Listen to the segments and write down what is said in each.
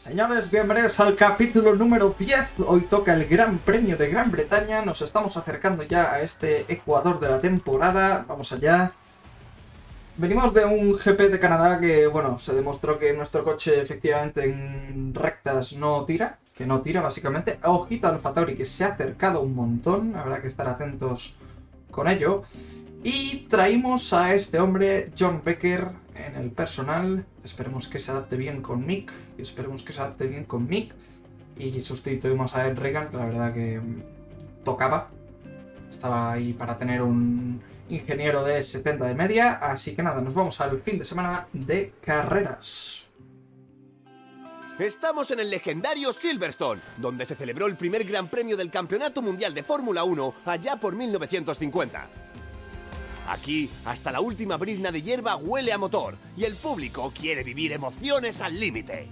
Señores, bienvenidos al capítulo número 10. Hoy toca el Gran Premio de Gran Bretaña. Nos estamos acercando ya a este Ecuador de la temporada. Vamos allá. Venimos de un GP de Canadá que, bueno, se demostró que nuestro coche efectivamente en rectas no tira. Que no tira, básicamente. Ojito al AlphaTauri, que se ha acercado un montón. Habrá que estar atentos con ello. Y traímos a este hombre, John Becker, en el personal. Esperemos que se adapte bien con Mick. Y sustituimos a Ed Regan, que la verdad que tocaba. Estaba ahí para tener un ingeniero de 70 de media. Así que nada, nos vamos al fin de semana de carreras. Estamos en el legendario Silverstone, donde se celebró el primer Gran Premio del Campeonato Mundial de Fórmula 1 allá por 1950. Aquí, hasta la última brizna de hierba huele a motor, y el público quiere vivir emociones al límite.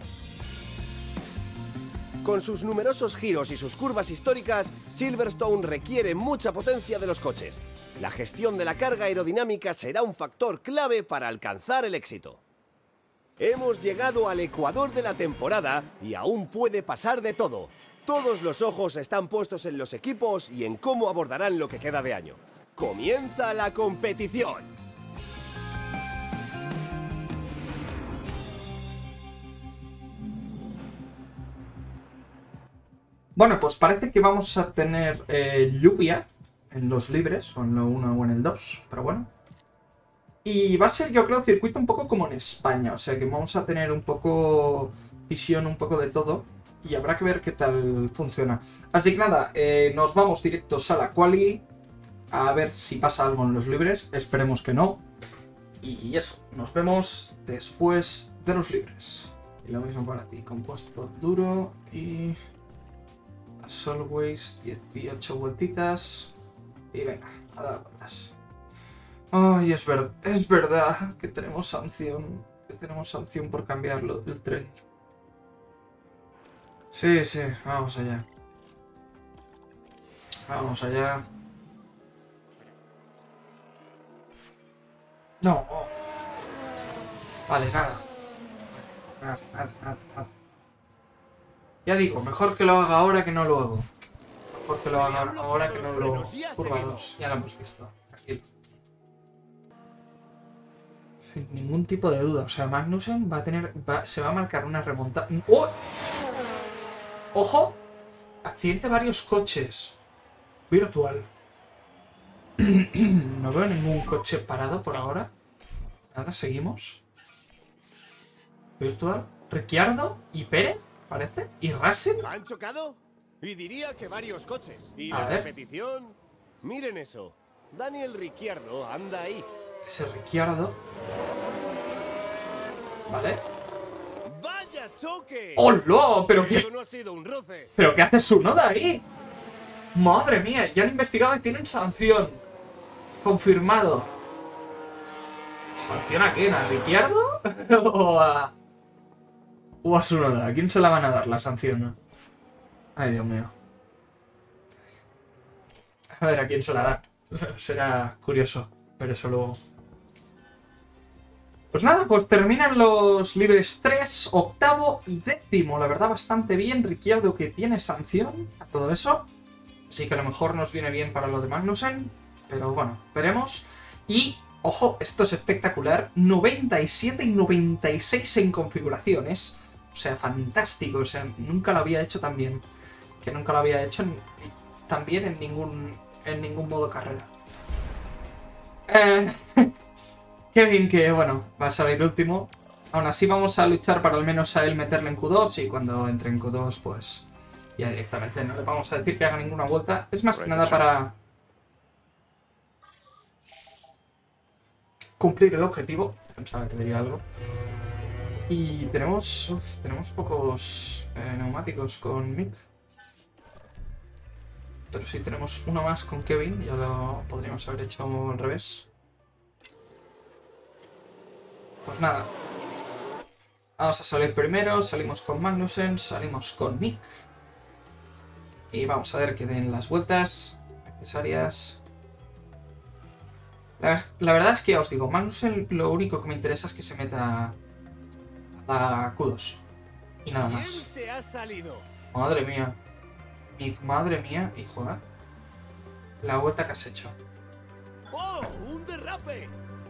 Con sus numerosos giros y sus curvas históricas, Silverstone requiere mucha potencia de los coches. La gestión de la carga aerodinámica será un factor clave para alcanzar el éxito. Hemos llegado al Ecuador de la temporada y aún puede pasar de todo. Todos los ojos están puestos en los equipos y en cómo abordarán lo que queda de año. ¡Comienza la competición! Bueno, pues parece que vamos a tener lluvia en los libres, o en lo 1 o en el 2, pero bueno. Y va a ser, yo creo, circuito un poco como en España, o sea que vamos a tener un poco visión, un poco de todo, y habrá que ver qué tal funciona. Así que nada, nos vamos directos a la quali, a ver si pasa algo en los libres, esperemos que no. Y eso, nos vemos después de los libres. Y lo mismo para ti, compuesto duro y... as always, 18 vueltitas. Y venga, a dar vueltas. Ay, es verdad que tenemos sanción. Por cambiarlo el tren. Sí, vamos allá. Vamos allá. No. Vale, nada. Nada. Ya digo, mejor que lo haga ahora que no luego. Mejor que lo haga ahora que no luego. Curva 2, ya lo hemos visto. Tranquilo. Sin ningún tipo de duda. O sea, Magnussen va a tener... se va a marcar una remontada. ¡Oh! ¡Ojo! Accidente varios coches. Virtual. No veo ningún coche parado por ahora. Nada, seguimos. Virtual. Ricciardo y Pérez, parece. Y Russell. ¿Han chocado? Y diría que varios coches. ¿Y A la ver. repetición? Miren eso. Daniel Ricciardo anda ahí. Ese Ricciardo. Vale. ¡Vaya choque! ¡Hola! ¿Pero qué? Eso no ha sido un roce. ¿Pero qué hace Tsunoda ahí? Madre mía, ya han investigado y tienen sanción. Confirmado. ¿Sanción a quién? ¿A Ricciardo? ¿O a Tsunoda? ¿A quién se la van a dar la sanción? Ay, Dios mío. A ver a quién se la dan. Será curioso ver eso luego. Pues nada, pues terminan los libres 3, octavo y décimo. La verdad, bastante bien. Ricciardo que tiene sanción a todo eso. Así que a lo mejor nos viene bien para lo de Magnussen. Pero bueno, veremos. Y, ojo, esto es espectacular. 97 y 96 en configuraciones. O sea, fantástico. O sea, nunca lo había hecho tan bien. Que nunca lo había hecho tan bien en ningún modo carrera. Kevin, que bueno, va a salir último. Aún así vamos a luchar para al menos a él meterle en Q2. Y cuando entre en Q2, pues ya directamente no le vamos a decir que haga ninguna vuelta. Es más que nada para cumplir el objetivo. Pensaba que diría algo. Y tenemos pocos neumáticos con Mick. Pero sí, tenemos uno más con Kevin. Ya lo podríamos haber hecho al revés. Pues nada. Vamos a salir primero. Salimos con Magnussen. Salimos con Mick. Y vamos a ver que den las vueltas necesarias. La verdad es que ya os digo, Magnussen lo único que me interesa es que se meta a Q2. Y nada ¿Quién más. se ha salido? Madre mía. Madre mía, hijo, ¿eh? La vuelta que has hecho. ¡Oh! ¡Un derrape!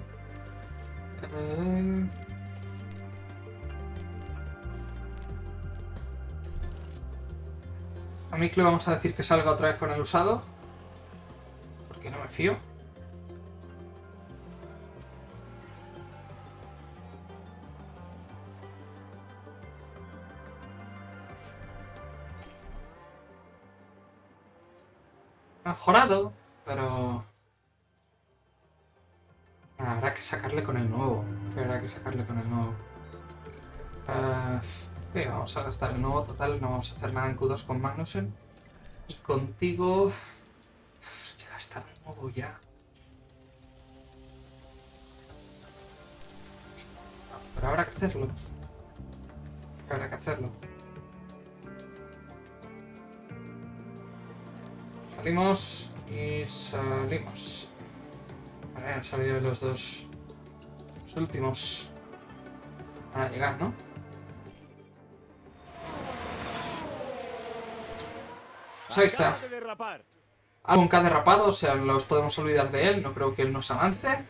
A Mick le vamos a decir que salga otra vez con el usado. Porque no me fío. Mejorado, pero... habrá que sacarle con el nuevo. Habrá que sacarle con el nuevo. Sí, vamos a gastar el nuevo total. No vamos a hacer nada en Q2 con Magnussen. Y contigo... llega a estar el nuevo ya. Pero habrá que hacerlo. Habrá que hacerlo. Salimos y salimos. Vale, han salido los dos. Los últimos. Van a llegar, ¿no? Pues ahí está. Acaba de derrapar. Algún que ha derrapado, o sea, los podemos olvidar de él. No creo que él nos avance.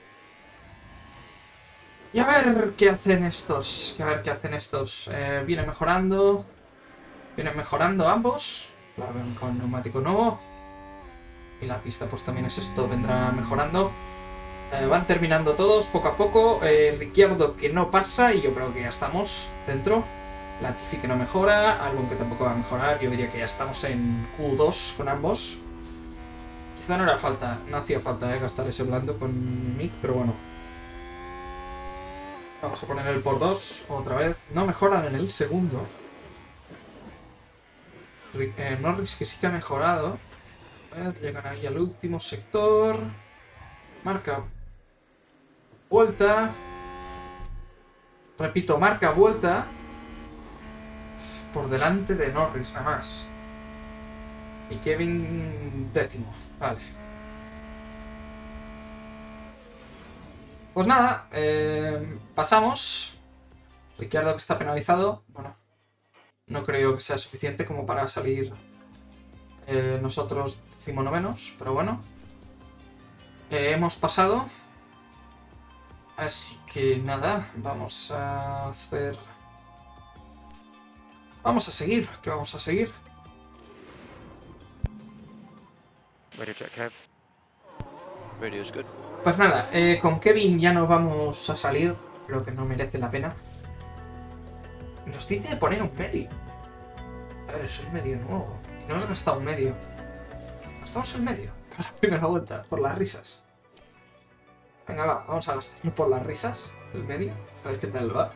Y a ver qué hacen estos. A ver qué hacen estos. Vienen mejorando. Vienen mejorando ambos. Con neumático nuevo. Y la pista pues también es esto. Vendrá mejorando. Van terminando todos poco a poco. Ricciardo que no pasa. Y yo creo que ya estamos dentro. Latifi que no mejora. Albon que tampoco va a mejorar. Yo diría que ya estamos en Q2 con ambos. Quizá no era falta. No hacía falta gastar ese blando con Mick. Pero bueno. Vamos a poner el por 2 otra vez. No mejoran en el segundo. Norris que sí que ha mejorado. Llegan ahí al último sector. Marca vuelta. Repito, marca vuelta. Por delante de Norris, nada más. Y Kevin décimo. Vale. Pues nada, pasamos. Ricciardo que está penalizado. Bueno, no creo que sea suficiente como para salir nosotros 19º, pero bueno. Hemos pasado. Así que nada, vamos a hacer... Vamos a seguir, ¿qué vamos a seguir? Ready to check, Kev. Radio's good. Pues nada, con Kevin ya no vamos a salir. Creo que no merece la pena. Nos dice poner un medio. A ver, es el medio nuevo. No hemos gastado un medio. Gastamos el medio para la primera vuelta, por las risas. Venga, va, vamos a gastarlo por las risas. El medio, a ver qué tal va.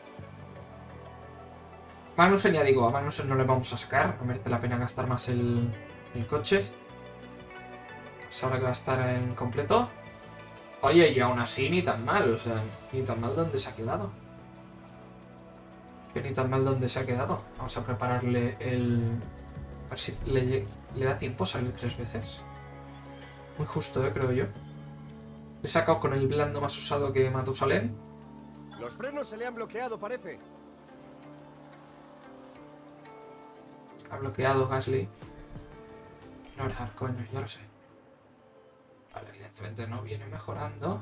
Magnussen, ya digo, a Magnussen no le vamos a sacar. No merece la pena gastar más el coche. Pues ahora que va a estar en completo. Oye, y aún así ni tan mal, o sea, ni tan mal donde se ha quedado. Que ni tan mal donde se ha quedado. Vamos a prepararle el... A ver si le da tiempo a salir 3 veces. Muy justo, creo yo. Le he sacado con el blando más usado que Matusalén. Los frenos se le han bloqueado, parece. Ha bloqueado Gasly. No era, coño, ya lo sé. Vale, evidentemente no viene mejorando.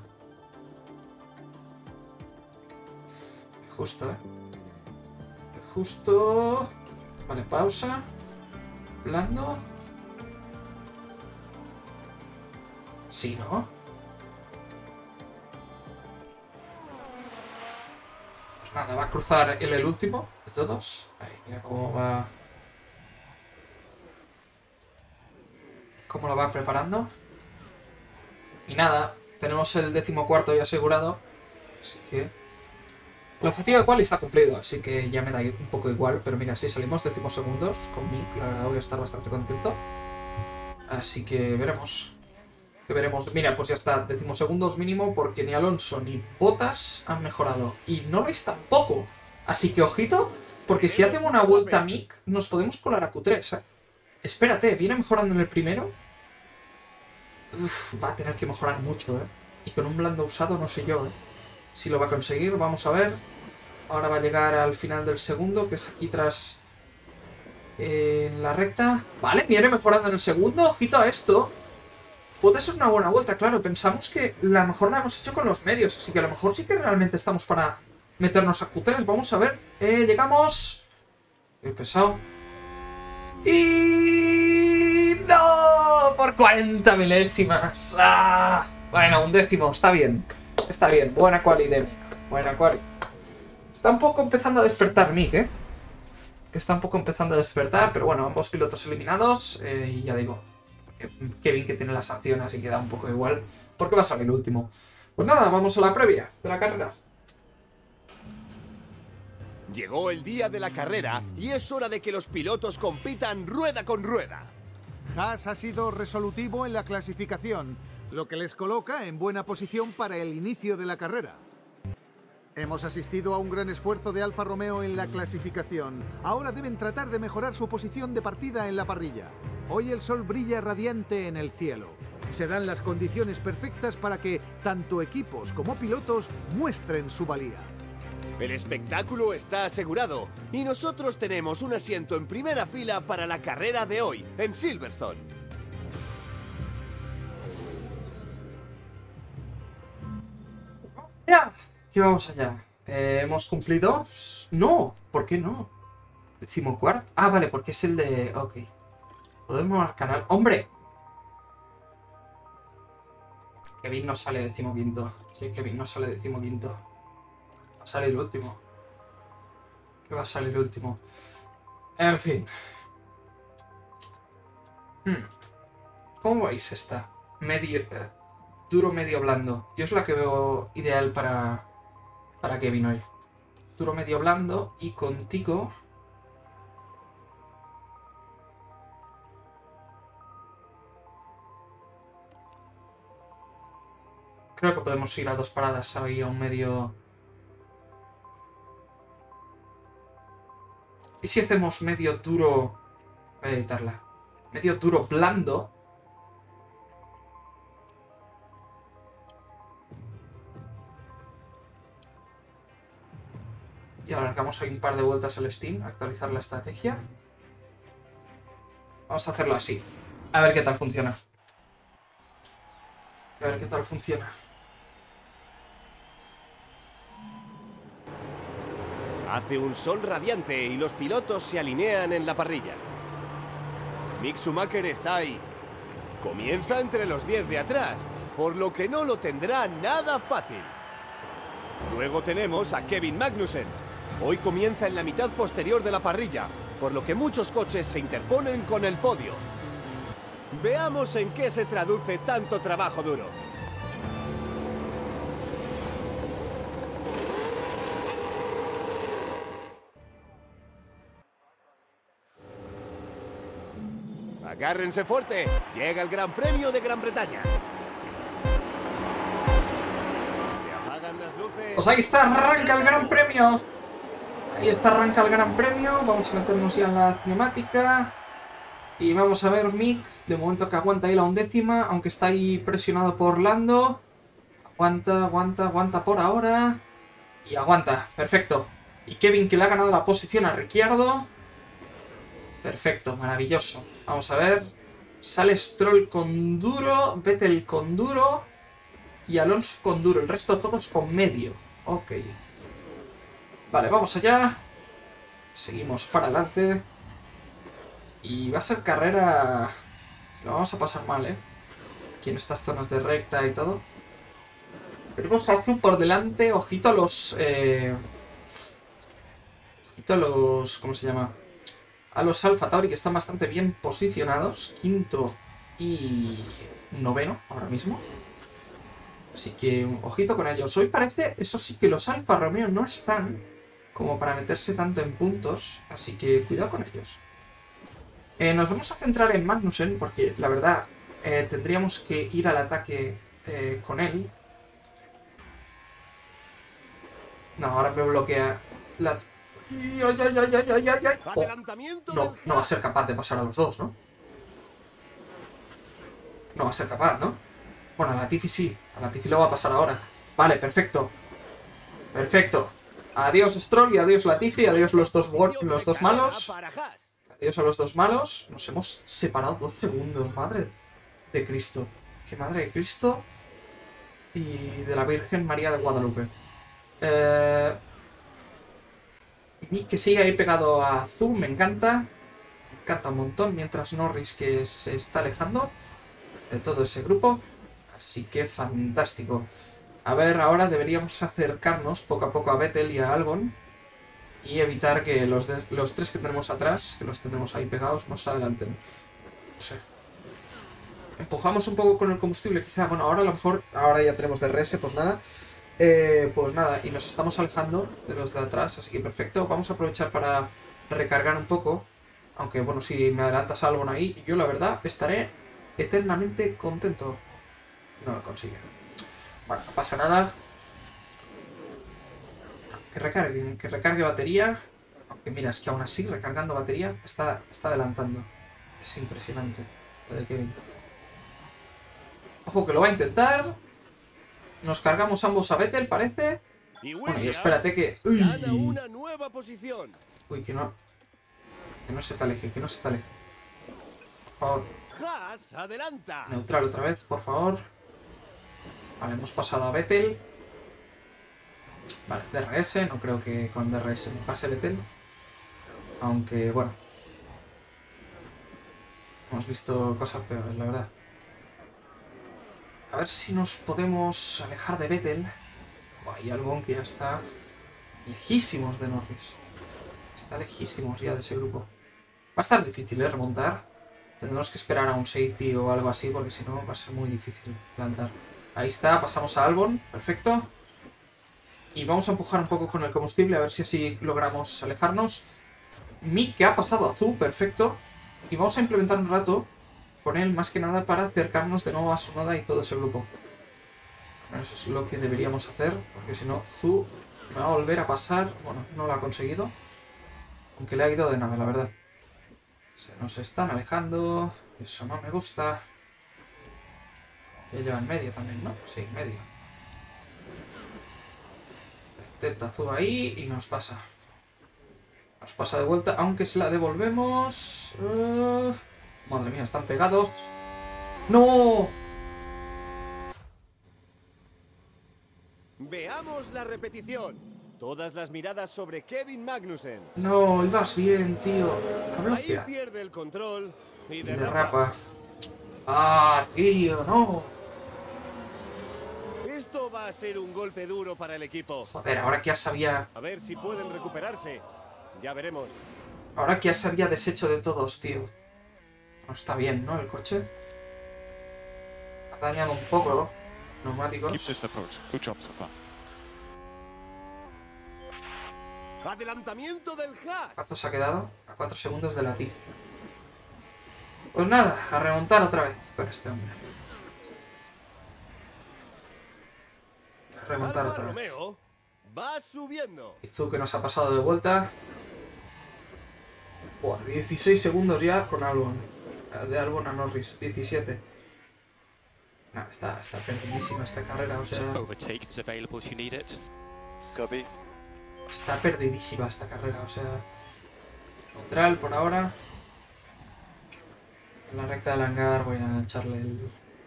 Justo, Justo. Vale, pausa. Blando. Sí, ¿no? Pues nada, va a cruzar el último de todos. Ahí, mira cómo va. Cómo lo va preparando. Y nada, tenemos el 14º ya asegurado. Así que... El objetivo de quali está cumplido, así que ya me da un poco igual. Pero mira, si salimos 12º con Mick, la verdad voy a estar bastante contento. Así que veremos. Que veremos. Mira, pues ya está, 12º mínimo, porque ni Alonso ni Bottas han mejorado. Y Norris tampoco. Así que ojito, porque si hacen una vuelta a Mick, nos podemos colar a Q3, ¿eh? Espérate, ¿viene mejorando en el primero? Uf, va a tener que mejorar mucho, ¿eh? Y con un blando usado no sé yo, ¿eh? Si lo va a conseguir, vamos a ver. Ahora va a llegar al final del segundo, que es aquí tras la recta. Vale, viene mejorando en el segundo. Ojito a esto. Puede ser una buena vuelta, claro. Pensamos que la mejor la hemos hecho con los medios. Así que a lo mejor sí que realmente estamos para meternos a Q3. Vamos a ver. Llegamos. He pesado. Y... ¡no! Por 40 milésimas. ¡Ah! Bueno, un décimo. Está bien. Está bien. Buena quali de Mick. Buena quali. Está un poco empezando a despertar Mick, ¿eh? Que está un poco empezando a despertar. Pero bueno, ambos pilotos eliminados. Y ya digo. Qué bien que tiene las sanciones y queda un poco igual. Porque va a salir último. Pues nada, vamos a la previa de la carrera. Llegó el día de la carrera y es hora de que los pilotos compitan rueda con rueda. Haas ha sido resolutivo en la clasificación, lo que les coloca en buena posición para el inicio de la carrera. Hemos asistido a un gran esfuerzo de Alfa Romeo en la clasificación. Ahora deben tratar de mejorar su posición de partida en la parrilla. Hoy el sol brilla radiante en el cielo. Se dan las condiciones perfectas para que tanto equipos como pilotos muestren su valía. El espectáculo está asegurado y nosotros tenemos un asiento en primera fila para la carrera de hoy en Silverstone. ¡Ya! Aquí vamos allá. ¿Hemos cumplido? No, ¿por qué no? Decimocuarto. Ah, vale, porque es el de... ok. Podemos marcar... ¡hombre! Kevin no sale decimoquinto. Kevin no sale decimoquinto. Va a salir último. ¿Qué va a salir último? En fin. ¿Cómo veis esta? Medio... duro, medio, blando. Yo es la que veo ideal para Kevin hoy. Duro, medio, blando. Y contigo... creo que podemos ir a 2 paradas ahí a un medio... ¿y si hacemos medio duro? Voy a editarla. Medio duro blando. Y alargamos ahí un par de vueltas el Steam. Actualizar la estrategia. Vamos a hacerlo así. A ver qué tal funciona. A ver qué tal funciona. Hace un sol radiante y los pilotos se alinean en la parrilla. Mick Schumacher está ahí. Comienza entre los 10 de atrás, por lo que no lo tendrá nada fácil. Luego tenemos a Kevin Magnussen. Hoy comienza en la mitad posterior de la parrilla, por lo que muchos coches se interponen con el podio. Veamos en qué se traduce tanto trabajo duro. Agárrense fuerte, llega el Gran Premio de Gran Bretaña. Se apagan las luces. Pues ahí está, arranca el Gran Premio. Ahí está, arranca el Gran Premio. Vamos a meternos ya en la cinemática. Y vamos a ver Mick, de momento que aguanta ahí la 1ª, aunque está ahí presionado por Lando. Aguanta, aguanta, aguanta por ahora. Y aguanta, perfecto. Y Kevin, que le ha ganado la posición a Ricciardo. Perfecto, maravilloso. Vamos a ver. Sale Stroll con duro, Vettel con duro y Alonso con duro. El resto todos con medio. Ok. Vale, vamos allá. Seguimos para adelante. Y va a ser carrera... lo vamos a pasar mal, ¿eh? Aquí en estas zonas de recta y todo. Tenemos a Alfa por delante. Ojito a los... ojito a los... ¿cómo se llama? A los Alfa Tauri, que están bastante bien posicionados. 5º y 9º ahora mismo. Así que ojito con ellos. Hoy parece, eso sí, que los Alfa Romeo no están como para meterse tanto en puntos. Así que cuidado con ellos. Nos vamos a centrar en Magnussen, porque la verdad tendríamos que ir al ataque con él. No, ahora me bloquea la... ¡Ay, ay, ay, ay, ay, ay, ay! Oh, no va a ser capaz de pasar a los dos, ¿no? No va a ser capaz, ¿no? Bueno, a Latifi sí. A Latifi lo va a pasar ahora. Vale, perfecto. Perfecto. Adiós Stroll y adiós Latifi, adiós los dos malos. Para Haas. Adiós a los dos malos. Nos hemos separado 2 segundos, madre de Cristo. Que madre de Cristo y de la Virgen María de Guadalupe. Mick que sigue ahí pegado a Azul, me encanta. Me encanta un montón, mientras Norris que se está alejando de todo ese grupo. Así que fantástico. A ver, ahora deberíamos acercarnos poco a poco a Vettel y a Albon y evitar que los 3 que tenemos atrás, que los tenemos ahí pegados, nos adelanten. No sé. Empujamos un poco con el combustible, quizá. Bueno, ahora a lo mejor, ahora ya tenemos DRS, pues nada. Pues nada, y nos estamos alejando de los de atrás, así que perfecto. Vamos a aprovechar para recargar un poco. Aunque bueno, si me adelantas a Albon ahí, yo la verdad estaré eternamente contento. No lo consigue. Bueno, no pasa nada. Que recargue batería. Aunque mira, es que aún así, recargando batería, está adelantando. Es impresionante lo de Kevin. Ojo que lo va a intentar. Nos cargamos ambos a Vettel, parece. Bueno, y espérate que... Gana una nueva posición. Uy, que no se te aleje, que no se te aleje. Por favor. Haas adelanta. Neutral otra vez, por favor. Vale, hemos pasado a Vettel. Vale, DRS. No creo que con DRS me pase Vettel. Aunque, bueno. Hemos visto cosas peores, la verdad. A ver si nos podemos alejar de Vettel. Hay Albon que ya está lejísimos de Norris. Está lejísimos ya de ese grupo. Va a estar difícil, remontar. Tendremos que esperar a un safety o algo así, porque si no va a ser muy difícil plantar. Ahí está, pasamos a Albon, perfecto. Y vamos a empujar un poco con el combustible, a ver si así logramos alejarnos. Mick que ha pasado a Azul, perfecto. Y vamos a implementar un rato con él, más que nada para acercarnos de nuevo a Tsunoda y todo ese grupo. Bueno, eso es lo que deberíamos hacer, porque si no, Zhu me va a volver a pasar. Bueno, no lo ha conseguido. Aunque le ha ido de nada, la verdad. Se nos están alejando. Eso no me gusta. Que lleva en medio también, ¿no? Sí, en medio. Intenta Zhu ahí y nos pasa. Nos pasa de vuelta, aunque se la devolvemos. Madre mía, están pegados. ¡No! Veamos la repetición. Todas las miradas sobre Kevin Magnussen. No, ibas bien, tío. La Ahí bloquea. pierde el control y Y derrapa. derrapa. ¡Ah, tío! ¡No! Esto va a ser un golpe duro para el equipo. Joder, ahora que ya sabía... A ver si pueden recuperarse. Ya veremos. Ahora que ya se había deshecho de todos, tío. No está bien, ¿no? El coche. Ha dañado un poco neumáticos. Keep this approach. Good job so far. Adelantamiento del Haas. ¿Cuánto se ha quedado? A 4 segundos de Latifi. Pues nada, a remontar otra vez con este hombre. A remontar Alfa otra vez. Romeo va subiendo. Y Zhu que nos ha pasado de vuelta. Buah, 16 segundos ya con Albon. De Albon a Norris, 17. Nah, está perdidísima esta carrera, o sea... Overtake is available if you need it. Copy. Está perdidísima esta carrera, o sea... Neutral por ahora. En la recta del hangar voy a echarle el...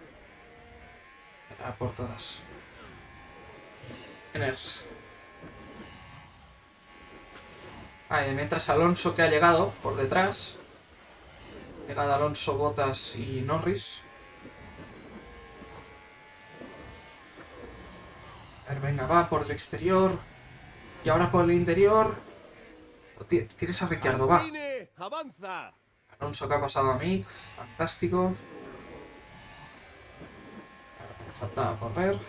a por todas. Eners. Y mientras Alonso que ha llegado por detrás. Llegado Alonso, Bottas y Norris. A ver, venga, va por el exterior. Y ahora por el interior. Tienes a Ricciardo, va. Alpine avanza. Alonso que ha pasado a mí. Fantástico. Me faltaba por ver.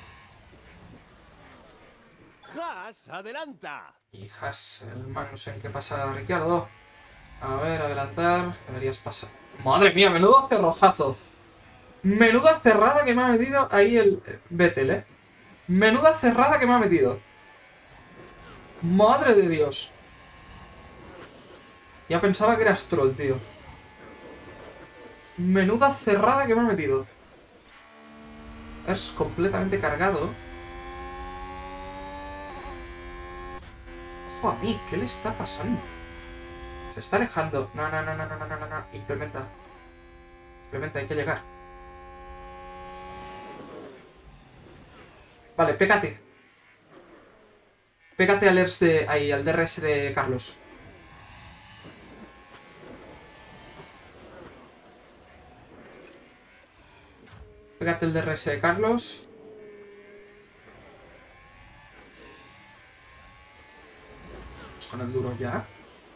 Haas adelanta. Y Haas, el Magnussen que pasa a Ricciardo. A ver, adelantar. Deberías pasar. Madre mía, menudo cerrojazo. Menuda cerrada que me ha metido ahí el Vettel, Menuda cerrada que me ha metido. Madre de Dios. Ya pensaba que era Stroll, tío. Menuda cerrada que me ha metido. Es completamente cargado. ojo a mí. ¿Qué le está pasando? Se está alejando. No. Implementa. Implementa, hay que llegar. Vale, pégate. Pégate al ERS de... ahí, al DRS de Carlos. Pégate el DRS de Carlos. Vamos con el duro ya.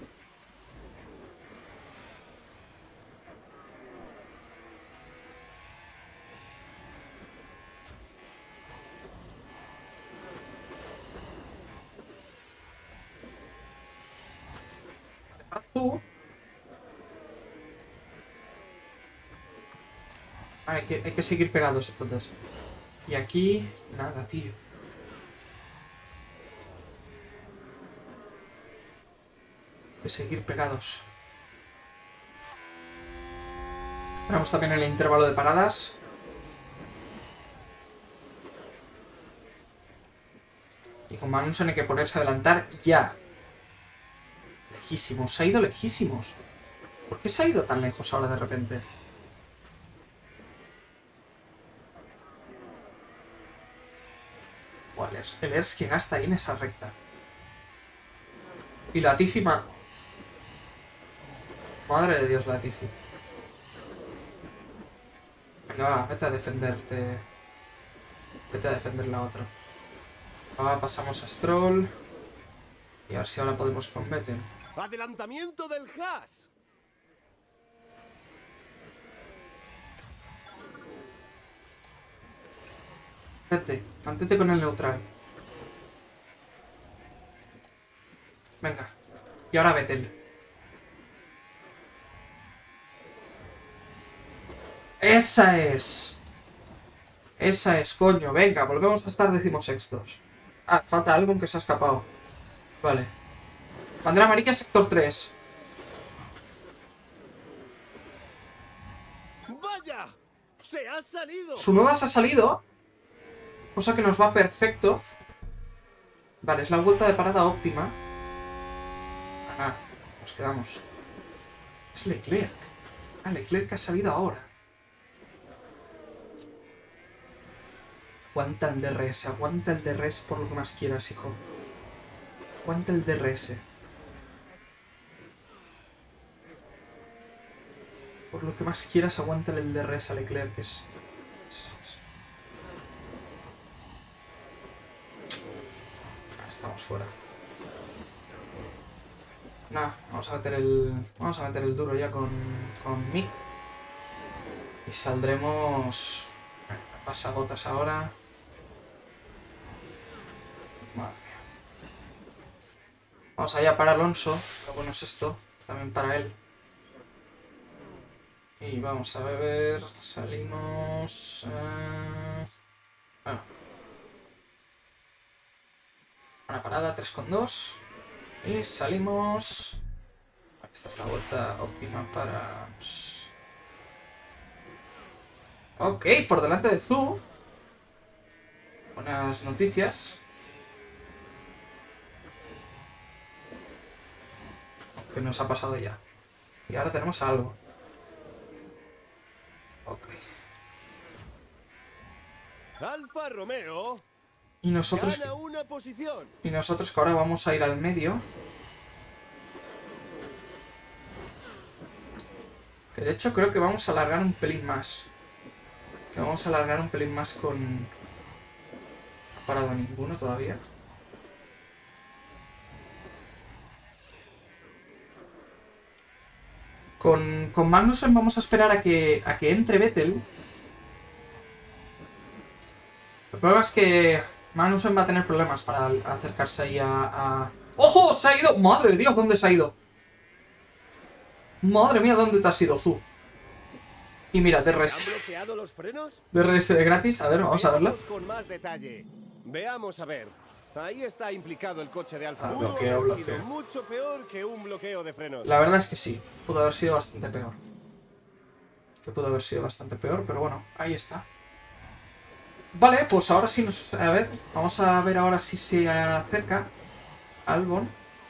Hay que seguir pegados entonces. Y aquí... nada, tío. Hay que seguir pegados. Tenemos también el intervalo de paradas. Y con Magnussen hay que ponerse a adelantar ya. Lejísimos, se ha ido lejísimos. ¿Por qué se ha ido tan lejos ahora de repente? El ERS que gasta ahí en esa recta. Y Latifi Madre de Dios, Latifi. Venga, va, vete a defenderte. Vete a defender la otra. Ahora pasamos a Stroll. Y a ver si ahora podemos con Vettel. ¡Adelantamiento del Haas! Vete, mantente con el neutral. Venga. Y ahora Vettel. ¡Esa es! Esa es, coño. Venga, volvemos a estar decimosextos. Ah, falta Albon que se ha escapado. Vale. Bandera amarilla, sector 3. ¡Vaya! ¡Se ha salido! Tsunoda se ha salido. Cosa que nos va perfecto. Vale, es la vuelta de parada óptima. Ah, nos quedamos. Es Leclerc. Ah, Leclerc ha salido ahora. Aguanta el DRS por lo que más quieras, hijo. Aguanta el DRS. Por lo que más quieras, aguanta el DRS a Leclerc, que es... Estamos fuera. Nah, vamos a meter el duro ya con Mick. Y saldremos... Pasagotas ahora. Madre mía. Vamos allá para Alonso. Lo bueno es esto. También para él. Y vamos a ver. Salimos... Bueno. Una parada 3,2. Y salimos... Esta es la vuelta óptima para... Ok, por delante de Zhou. Buenas noticias. Que nos ha pasado ya. Y ahora tenemos algo. Ok. Alfa Romeo Y nosotros... gana una posición. Y nosotros que ahora vamos a ir al medio. Que de hecho creo que vamos a alargar un pelín más. Que vamos a alargar un pelín más con... No ha parado ninguno todavía. Con Magnussen vamos a esperar a que entre Vettel. El problema es que Magnussen va a tener problemas para acercarse ahí a... ¡Ojo! ¡Se ha ido! ¡Madre de Dios! ¿Dónde se ha ido? ¡Madre mía! ¿Dónde te has ido, Zhou? Y mira, DRS. ¿Han bloqueado los frenos? DRS de gratis. A ver, vamos a verlo. Veamos con más detalle. Veamos a ver. Ahí está implicado el coche de Alfa. Bloqueo, Ha sido mucho peor que un bloqueo de frenos. La verdad es que sí. Pudo haber sido bastante peor. Pero bueno, ahí está. Vale, pues ahora sí nos... A ver, vamos a ver ahora si se acerca Albon.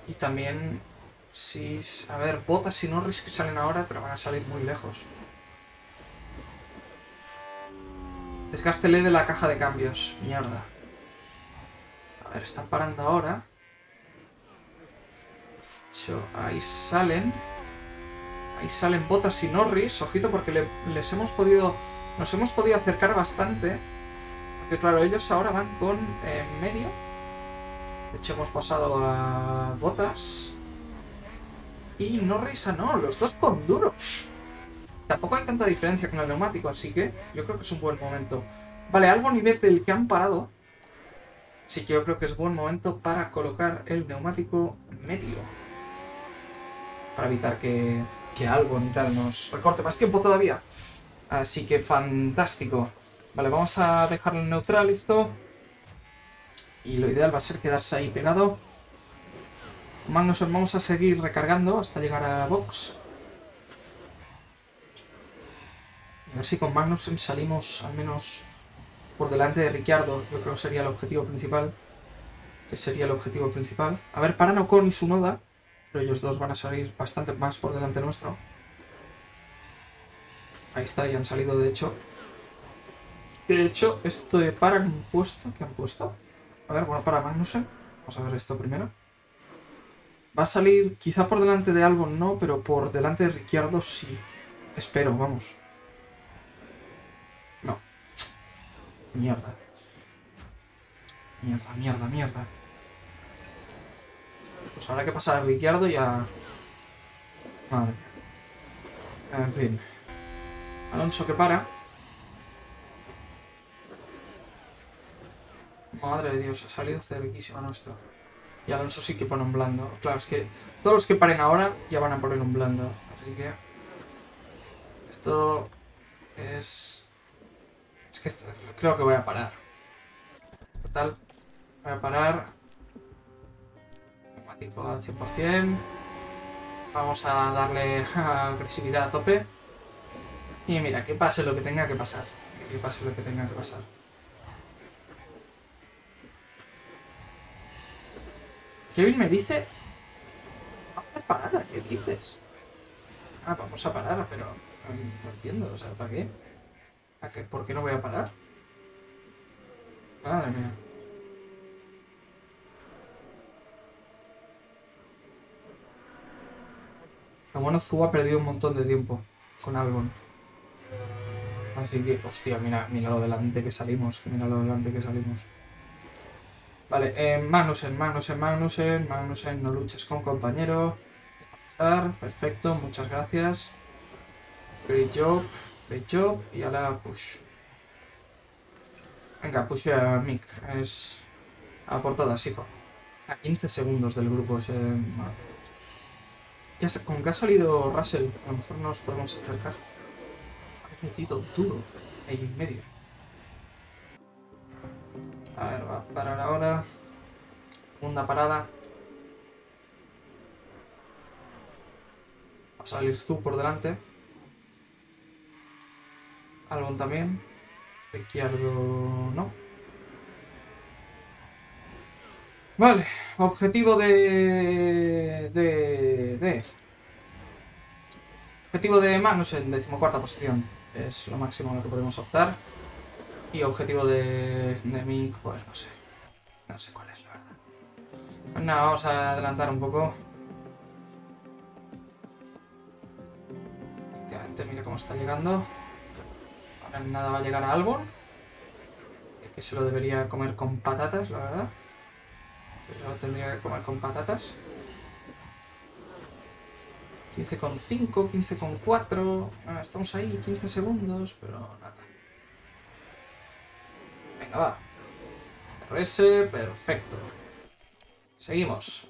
Y también, si... A ver, Bottas y Norris que salen ahora, pero van a salir muy lejos. Desgástele de la caja de cambios. Mierda. A ver, están parando ahora. Ahí salen. Ahí salen Bottas y Norris. Ojito porque nos hemos podido acercar bastante. Porque claro, ellos ahora van con medio. De hecho hemos pasado a Bottas. Y Norris no, los dos con duro. Tampoco hay tanta diferencia con el neumático, así que yo creo que es un buen momento. Vale, Albon y Vettel que han parado. Así que yo creo que es buen momento para colocar el neumático medio. Para evitar que Albon y tal nos recorte más tiempo todavía. Así que fantástico. Vale, vamos a dejarlo en neutral, listo. Y lo ideal va a ser quedarse ahí pegado. Magnussen vamos a seguir recargando hasta llegar a box. Y a ver si con Magnussen salimos al menos por delante de Ricciardo. Yo creo que sería el objetivo principal. A ver, paran Ocon y Tsunoda. Pero ellos dos van a salir bastante más por delante nuestro. Ahí está, ya han salido de hecho. De hecho, esto de para han puesto. ¿Qué han puesto? A ver, bueno, para Magnussen. Vamos a ver esto primero. Va a salir quizá por delante de Albon no, pero por delante de Ricciardo sí. Espero, vamos. No. Mierda. Mierda. Pues habrá que pasar a Ricciardo y a... Madre. En fin. Alonso que para. Madre de Dios, ha salido cerquísima nuestro. Y Alonso sí que pone un blando. Claro, es que todos los que paren ahora ya van a poner un blando. Así que... Esto es... Es que creo que voy a parar. Total. Voy a parar. Neumático al 100%. Vamos a darle agresividad a tope. Y mira, que pase lo que tenga que pasar. Kevin me dice... Vamos a parar, ¿qué dices? Vamos a parar, pero... No entiendo, o sea, ¿para qué? ¿Por qué no voy a parar? Madre mía. Lo bueno, Zhu ha perdido un montón de tiempo con Albon. Así que, hostia, mira lo delante que salimos. Vale, Magnussen, no luches con compañero. Perfecto, muchas gracias. Great job. Y ahora push. Venga, push a Mick. Es a por todas, hijo. A 15 segundos del grupo. Ya sé, con que ha salido Russell, a lo mejor nos podemos acercar. Ha metido duro ahí en medio. A ver, va a parar ahora. Segunda parada. Va a salir Zhu por delante. Albon también. Ricciardo no. Vale, objetivo Objetivo de Magnussen, 14ª posición. Es lo máximo a lo que podemos optar. Y objetivo de Mick, pues no sé. No sé cuál es, la verdad. Pues nada, vamos a adelantar un poco. Efectivamente, mira cómo está llegando. Ahora nada va a llegar a Albon. Que se lo debería comer con patatas, la verdad. Lo tendría que comer con patatas. 15,5, 15,4. Estamos ahí, 15 segundos, pero nada. Venga, va. RS, perfecto. Seguimos.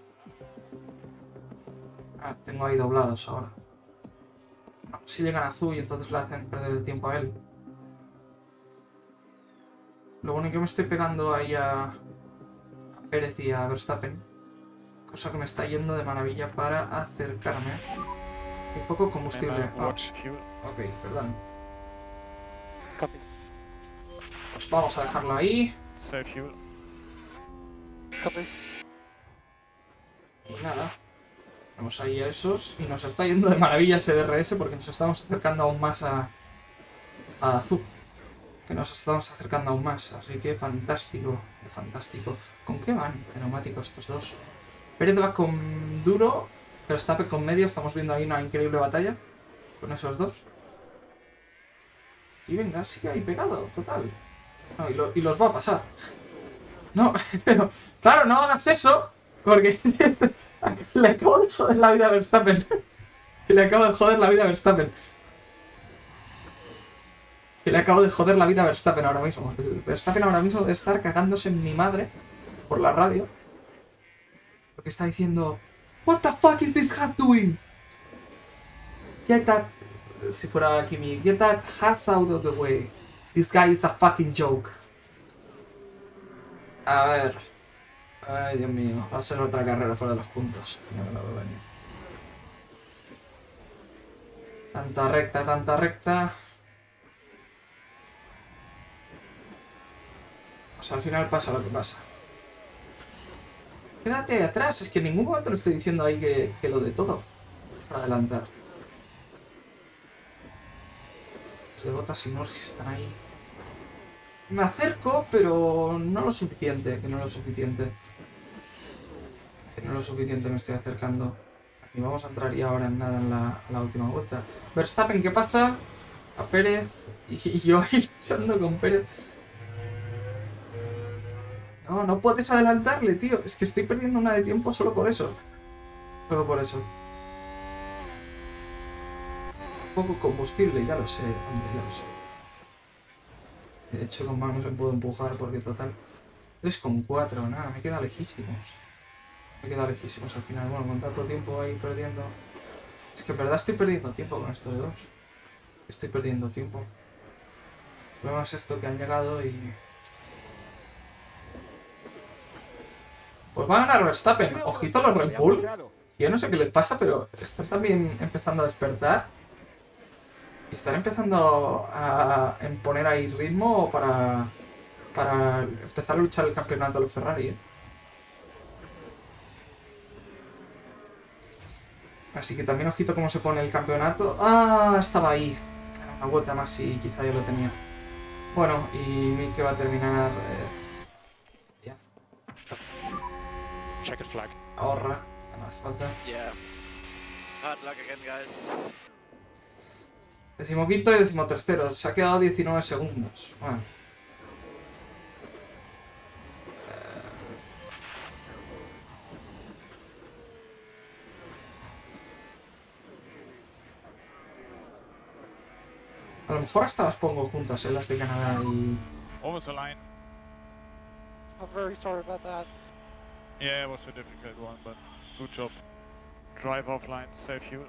Tengo ahí doblados ahora. No, si llegan a Zhu y entonces le hacen perder el tiempo a él. Lo bueno es que me estoy pegando ahí a Pérez y a Verstappen. Cosa que me está yendo de maravilla para acercarme. Un poco combustible. Ok, perdón. Pues vamos a dejarlo ahí. Y nada. Vamos ahí a esos. Y nos está yendo de maravilla ese DRS porque nos estamos acercando aún más a Azul. Que nos estamos acercando aún más. Así que fantástico. Fantástico. ¿Con qué van de neumático estos dos? Pérez va con duro. Verstappen con medio. Estamos viendo ahí una increíble batalla. Con esos dos. Y venga, sigue ahí pegado. Total. No, y los va a pasar. No, pero... Claro, no hagas eso. Porque... le acabo de joder la vida a Verstappen. Le acabo de joder la vida a Verstappen. Le acabo de joder la vida a Verstappen ahora mismo. Verstappen ahora mismo debe estar cagándose en mi madre por la radio. Porque está diciendo... What the fuck is this hat doing? Get that... Si fuera Kimi... Get that hat out of the way. This guy is a fucking joke. A ver... Ay, Dios mío. Va a ser otra carrera fuera de los puntos. Ya me lo veo venir. Tanta recta, tanta recta. Pues al final pasa lo que pasa. Quédate atrás. Es que en ningún momento le estoy diciendo ahí que lo de todo. Para adelantar. Los de Bottas y Norris están ahí. Me acerco, pero no lo suficiente. Que no lo suficiente. Que no lo suficiente me estoy acercando. Y vamos a entrar ya ahora en nada en la última vuelta. Verstappen, ¿qué pasa? A Pérez. Y yo ahí luchando con Pérez. No, no puedes adelantarle, tío. Es que estoy perdiendo una de tiempo solo por eso. Solo por eso. Poco combustible, ya lo sé, hombre, ya lo sé. De hecho, con manos me puedo empujar porque total... 3,4, nada, me queda lejísimos. Me queda lejísimos al final. Bueno, con tanto tiempo ahí perdiendo... Es que en verdad estoy perdiendo tiempo con estos dos. Estoy perdiendo tiempo. El problema es esto que han llegado y... Pues va a ganar Verstappen. Ojito a los Red Bull. Yo no sé qué les pasa, pero están también empezando a despertar. Y están empezando a poner ahí ritmo para empezar a luchar el campeonato de los Ferrari, ¿eh? Así que también ojito cómo se pone el campeonato. ¡Ah! Estaba ahí. Una vuelta más y quizá ya lo tenía. Bueno, y Mick va a terminar... ya. Checkered flag. Ahorra. No hace falta. Yeah. Hard luck again, guys. 15º y 13º. Se ha quedado 19 segundos. Bueno. A lo mejor hasta las pongo juntas, las de Canadá y... Almost the line. I'm very sorry about that. Yeah, it was a difficult one, but good job. Drive offline, save fuel.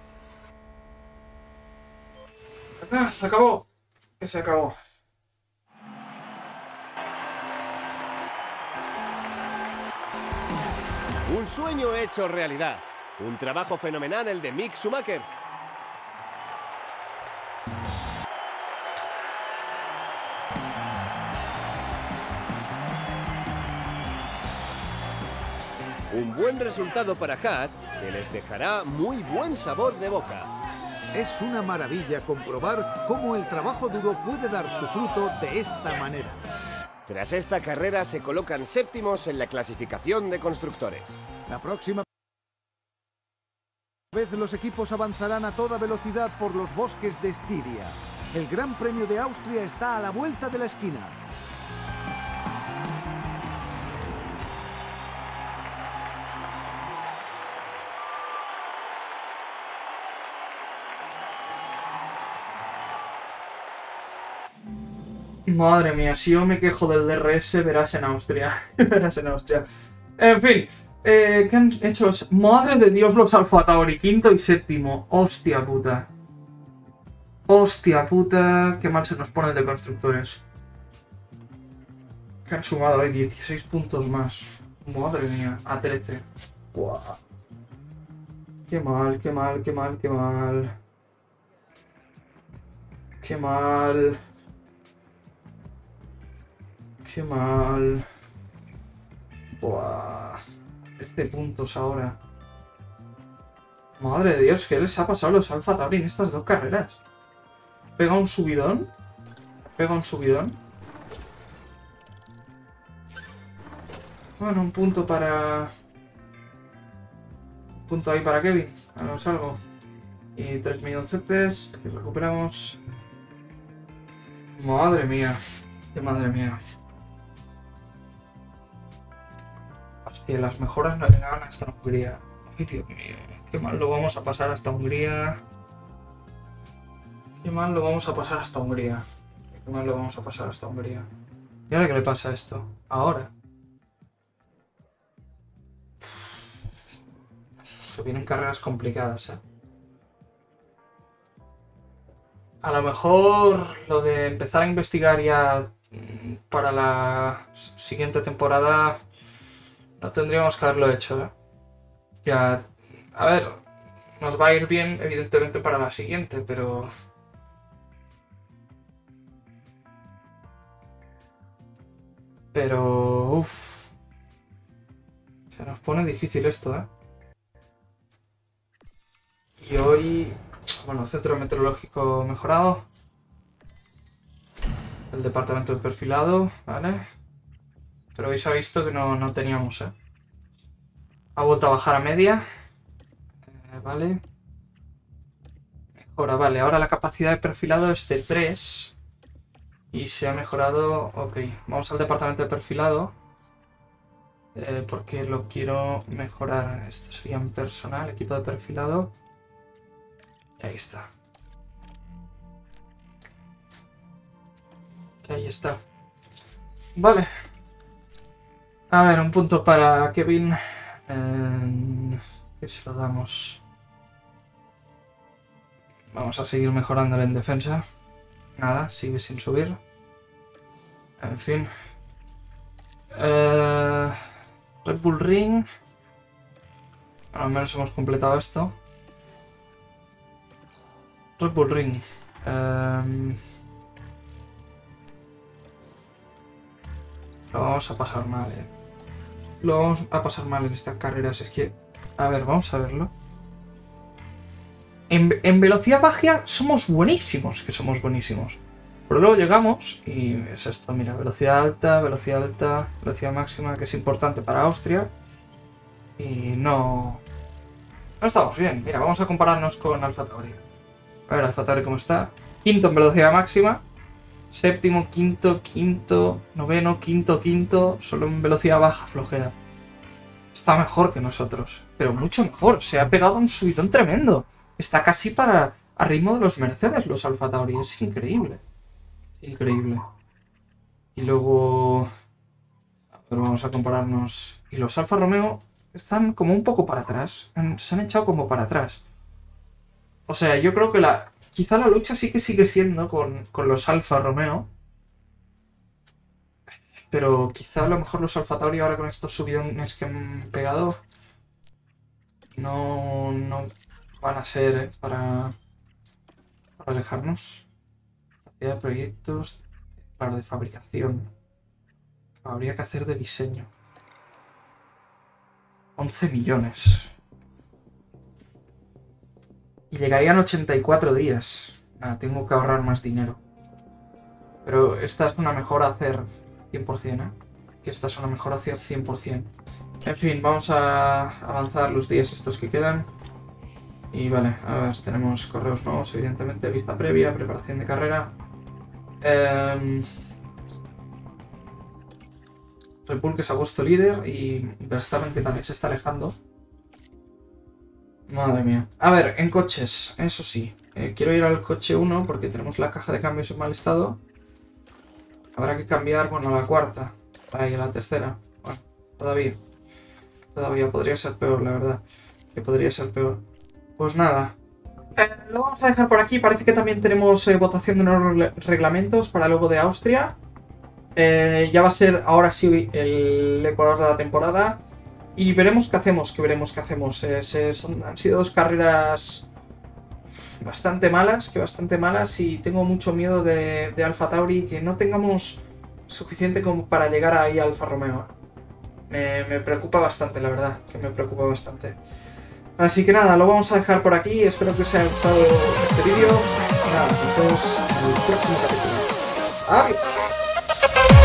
¡Ah! ¡Se acabó! Que se acabó. Un sueño hecho realidad. Un trabajo fenomenal el de Mick Schumacher. Un buen resultado para Haas, que les dejará muy buen sabor de boca. Es una maravilla comprobar cómo el trabajo duro puede dar su fruto de esta manera. Tras esta carrera se colocan séptimos en la clasificación de constructores. La próxima vez los equipos avanzarán a toda velocidad por los bosques de Estiria. El Gran Premio de Austria está a la vuelta de la esquina. Madre mía, si yo me quejo del DRS, verás en Austria. Verás en Austria. En fin, ¿qué han hecho los... Madre de Dios, los Alfa Tauri, 5º y 7º. Hostia puta. Hostia puta, qué mal se nos pone el de constructores. Que han sumado ahí 16 puntos más. Madre mía, a 13. Buah. Qué mal, qué mal, qué mal, qué mal. Qué mal. Qué mal. Buah. 15 puntos ahora. Madre de Dios, ¿qué les ha pasado a los Alfa Tauri en estas 2 carreras? Pega un subidón. Pega un subidón. Bueno, un punto para... Un punto ahí para Kevin. Hagamos algo. Y 3 milloncetes. Que recuperamos. Madre mía. Qué madre mía. Hostia, las mejoras no llegaban hasta Hungría. Ay, Dios mío. Qué mal lo vamos a pasar hasta Hungría. Qué mal lo vamos a pasar hasta Hungría. Qué mal lo vamos a pasar hasta Hungría. ¿Y ahora qué le pasa a esto? Ahora. Se vienen carreras complicadas, ¿eh? A lo mejor lo de empezar a investigar ya para la siguiente temporada no tendríamos que haberlo hecho, ¿eh? Ya, a ver, nos va a ir bien evidentemente para la siguiente, pero... uff. Se nos pone difícil esto, ¿eh? Y hoy... Bueno, centro meteorológico mejorado. El departamento de perfilado, ¿vale? Pero hoy se ha visto que no teníamos, ¿eh? Ha vuelto a bajar a media. Vale. Mejora, vale. Ahora la capacidad de perfilado es de 3. Y se ha mejorado... Ok, vamos al departamento de perfilado. Porque lo quiero mejorar. Esto sería en personal, equipo de perfilado. Y ahí está. Ahí está. Vale. A ver, un punto para Kevin. ¿Qué se lo damos? Vamos a seguir mejorándole en defensa. Nada, sigue sin subir. En fin. Red Bull Ring. Al menos hemos completado esto. Red Bull Ring. Lo vamos a pasar mal, Lo vamos a pasar mal en estas carreras. Es que... A ver, vamos a verlo. En velocidad baja somos buenísimos, que somos buenísimos. Pero luego llegamos y es esto, mira, velocidad alta, velocidad máxima, que es importante para Austria. Y no estamos bien. Mira, vamos a compararnos con Alfa Tauri. A ver, Alfa Tauri cómo está. Quinto en velocidad máxima. Séptimo, quinto, noveno, quinto. Solo en velocidad baja, flojea. Está mejor que nosotros. Pero mucho mejor. Se ha pegado un subidón tremendo. Está casi a ritmo de los Mercedes, los Alfa Tauri. Es increíble. Increíble. Y luego... A ver, vamos a compararnos. Y los Alfa Romeo están como un poco para atrás. Se han echado como para atrás. O sea, yo creo que quizá la lucha sí que sigue siendo con los Alfa Romeo. Pero quizá a lo mejor los Alfa Tauri ahora con estos subidones que han pegado no van a ser para alejarnos. Capacidad de proyectos, claro, de fabricación. Habría que hacer de diseño. 11 millones. Y llegarían 84 días. Nada, tengo que ahorrar más dinero. Pero esta es una mejora a hacer 100%, ¿eh? Que esta es una mejora hacia 100%. En fin, vamos a avanzar los días estos que quedan. Y vale, a ver, tenemos correos nuevos, evidentemente, vista previa, preparación de carrera. Red Bull que se ha puesto líder y Verstappen que también se está alejando. Madre mía. A ver, en coches, eso sí. Quiero ir al coche 1 porque tenemos la caja de cambios en mal estado. Habrá que cambiar, bueno, a la cuarta. Ahí, a la tercera. Bueno, todavía. Todavía podría ser peor, la verdad. Que podría ser peor. Pues nada. Lo vamos a dejar por aquí. Parece que también tenemos votación de nuevos reglamentos para luego de Austria. Ya va a ser ahora sí el Ecuador de la temporada. Y veremos qué hacemos, han sido 2 carreras bastante malas, y tengo mucho miedo de Alfa Tauri, que no tengamos suficiente como para llegar ahí a Alfa Romeo. Me preocupa bastante, la verdad, que me preocupa bastante. Así que nada, lo vamos a dejar por aquí. Espero que os haya gustado este vídeo. Nada, nos vemos en el próximo capítulo. ¡Adiós!